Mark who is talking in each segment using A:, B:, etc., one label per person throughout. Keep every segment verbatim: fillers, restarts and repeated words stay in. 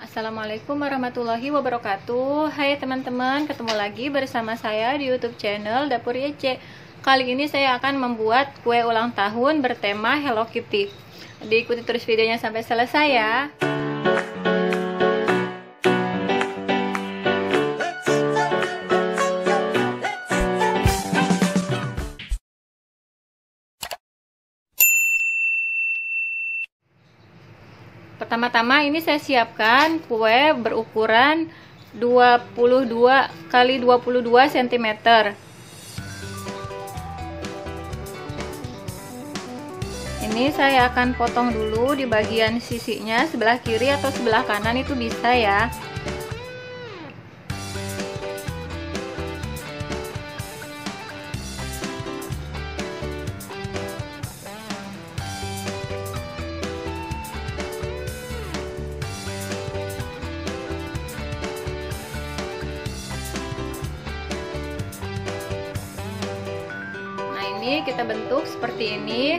A: Assalamualaikum warahmatullahi wabarakatuh. Hai teman-teman, ketemu lagi bersama saya di YouTube channel Dapur Yece. Kali ini saya akan membuat kue ulang tahun bertema Hello Kitty. Diikuti terus videonya sampai selesai ya. Pertama-tama ini saya siapkan kue berukuran dua puluh dua kali dua puluh dua sentimeter. Ini saya akan potong dulu di bagian sisinya, sebelah kiri atau sebelah kanan itu bisa ya. Ini kita bentuk seperti ini.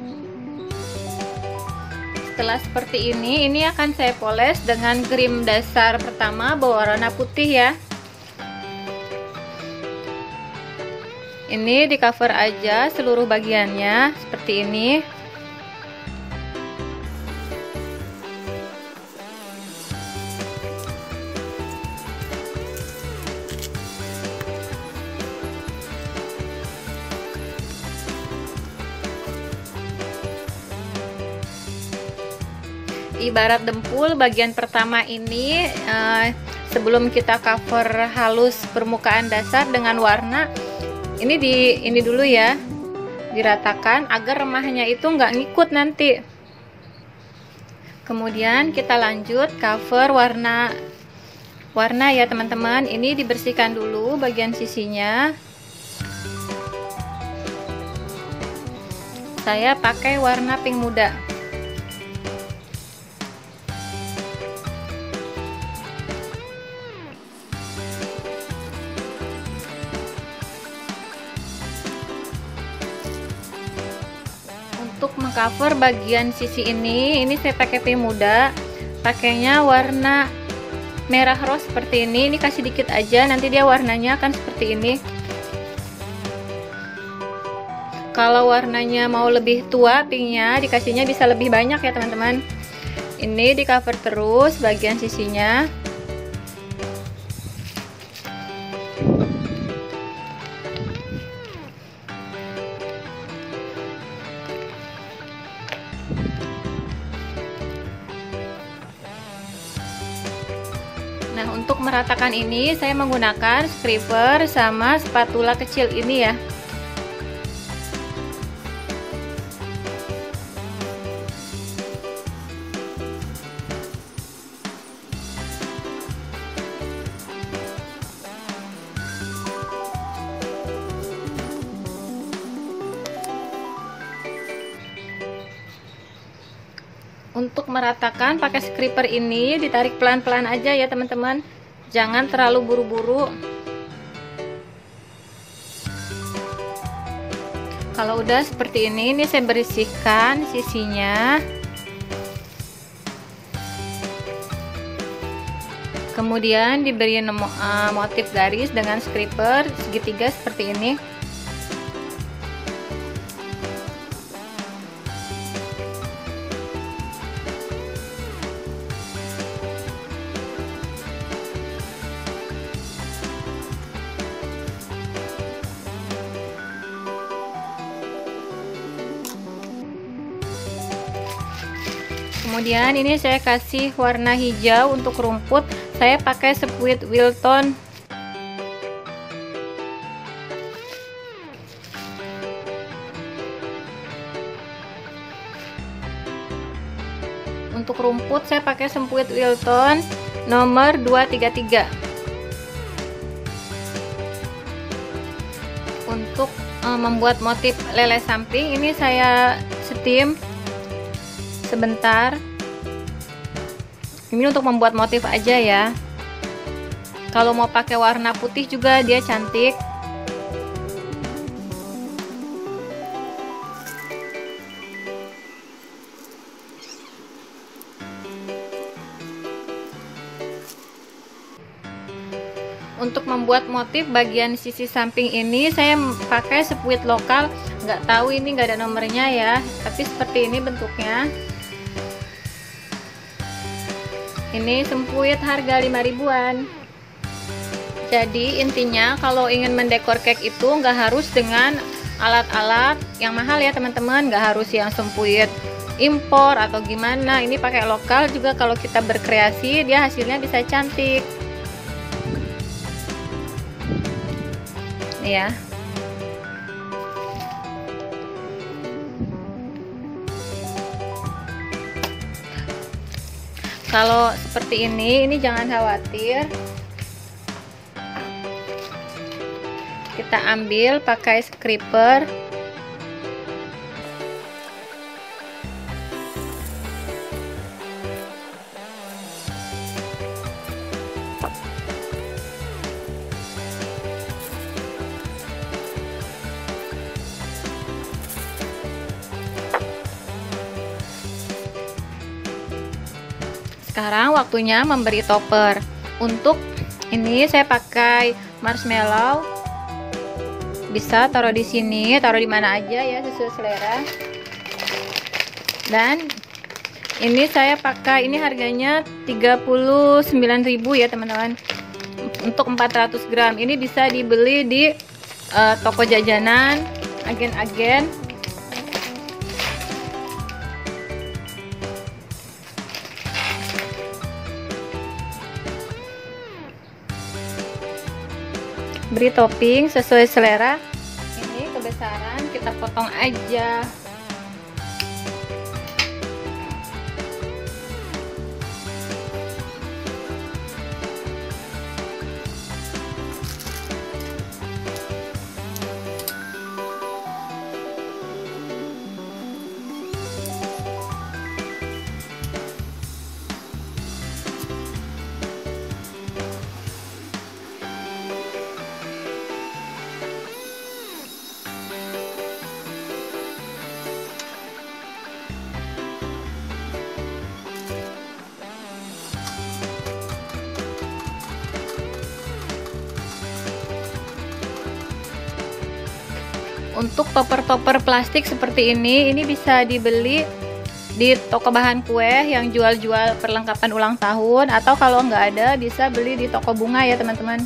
A: Setelah seperti ini, ini akan saya poles dengan krim dasar pertama berwarna putih ya. Ini di cover aja seluruh bagiannya seperti ini. Ibarat dempul, bagian pertama ini eh, sebelum kita cover halus permukaan dasar dengan warna, ini di ini dulu ya, diratakan agar remahnya itu nggak ngikut nanti. Kemudian kita lanjut cover warna warna ya teman-teman. Ini dibersihkan dulu bagian sisinya. Saya pakai warna pink muda. Untuk mengcover bagian sisi ini, ini saya pakai pink muda, pakainya warna merah rose seperti ini. Ini kasih dikit aja, nanti dia warnanya akan seperti ini. Kalau warnanya mau lebih tua pinknya, dikasihnya bisa lebih banyak ya teman-teman. Ini di cover terus bagian sisinya. Nah, untuk meratakan ini saya menggunakan scraper sama spatula kecil ini ya. Untuk meratakan pakai scraper ini ditarik pelan-pelan aja ya teman-teman, jangan terlalu buru-buru. Kalau udah seperti ini, ini saya bersihkan sisinya. Kemudian diberi motif garis dengan scraper segitiga seperti ini. Kemudian ini saya kasih warna hijau untuk rumput, saya pakai sepuit Wilton. Untuk rumput saya pakai sepuit Wilton nomor dua tiga tiga. Untuk uh, membuat motif lele samping ini saya steam sebentar. Ini untuk membuat motif aja ya. Kalau mau pakai warna putih juga dia cantik. untuk membuat motif bagian sisi samping ini saya pakai sepuit lokal, nggak tahu ini nggak ada nomornya ya, tapi seperti ini bentuknya. Ini sempuit harga lima ribuan. Jadi intinya kalau ingin mendekor cake itu nggak harus dengan alat-alat yang mahal ya teman-teman, nggak harus yang sempuit impor atau gimana. Ini pakai lokal juga kalau kita berkreasi dia hasilnya bisa cantik ya. Kalau seperti ini, ini jangan khawatir. Kita ambil pakai scraper. Sekarang waktunya memberi topper. Untuk ini saya pakai marshmallow. Bisa taruh di sini, taruh di mana aja ya sesuai selera. Dan ini saya pakai, ini harganya tiga puluh sembilan ribu ya teman-teman. Untuk empat ratus gram. Ini bisa dibeli di uh, toko jajanan, agen-agen. Beri topping sesuai selera. Ini kebesaran kita potong aja. Untuk topper-topper plastik seperti ini, ini bisa dibeli di toko bahan kue yang jual-jual perlengkapan ulang tahun, atau kalau nggak ada bisa beli di toko bunga ya teman-teman.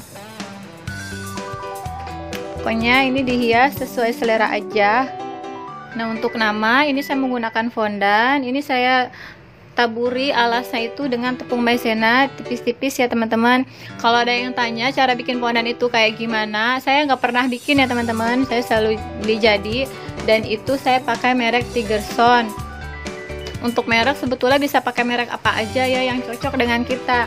A: Pokoknya ini dihias sesuai selera aja. Nah untuk nama ini saya menggunakan fondan. Ini saya taburi alasnya itu dengan tepung maizena tipis-tipis ya teman-teman. Kalau ada yang tanya cara bikin fondan itu kayak gimana, saya nggak pernah bikin ya teman-teman, saya selalu beli jadi, dan itu saya pakai merek Tigerson. Untuk merek sebetulnya bisa pakai merek apa aja ya yang cocok dengan kita.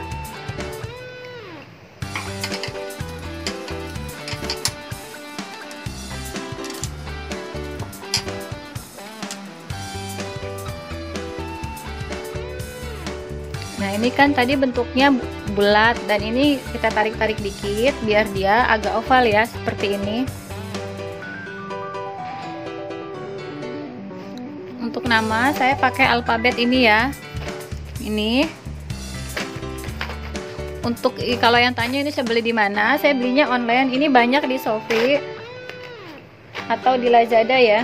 A: Nah ini kan tadi bentuknya bulat, dan ini kita tarik-tarik dikit biar dia agak oval ya, seperti ini. Untuk nama saya pakai alfabet ini ya. Ini. Untuk kalau yang tanya ini saya beli di mana? Saya belinya online. Ini banyak di Shopee atau di Lazada ya.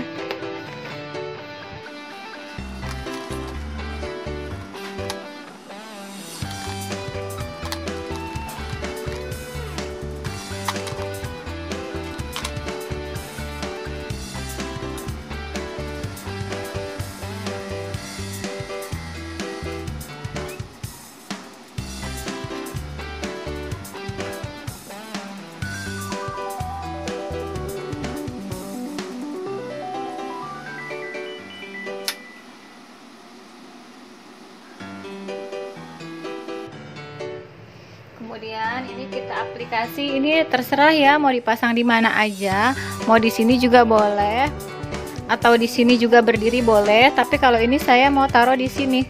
A: Kemudian ini kita aplikasi, ini terserah ya mau dipasang di mana aja, mau di sini juga boleh, atau di sini juga berdiri boleh. Tapi kalau ini saya mau taruh di sini.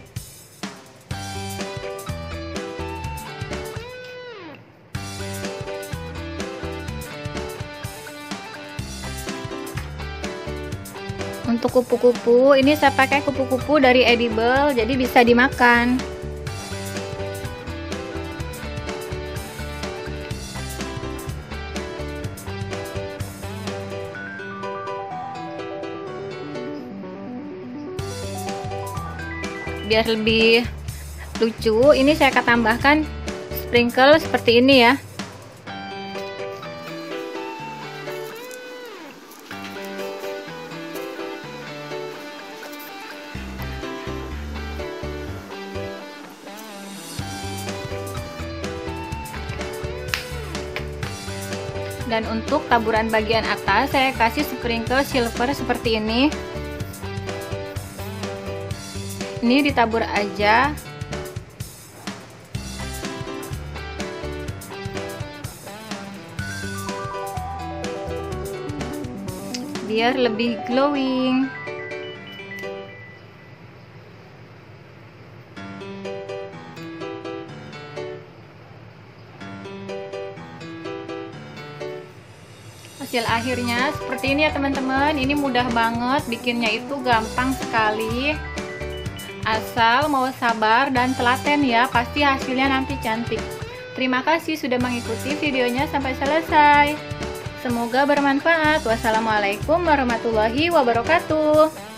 A: Untuk kupu-kupu, ini saya pakai kupu-kupu dari edible, jadi bisa dimakan. biar lebih lucu, ini saya akan tambahkan sprinkle seperti ini ya. Dan untuk taburan bagian atas saya kasih sprinkle silver seperti ini. Ini ditabur aja. Biar lebih glowing. Hasil akhirnya seperti ini ya teman-teman. Ini mudah banget, bikinnya itu gampang sekali. Asal mau sabar dan telaten ya, pasti hasilnya nanti cantik. Terima kasih sudah mengikuti videonya sampai selesai. Semoga bermanfaat. Wassalamualaikum warahmatullahi wabarakatuh.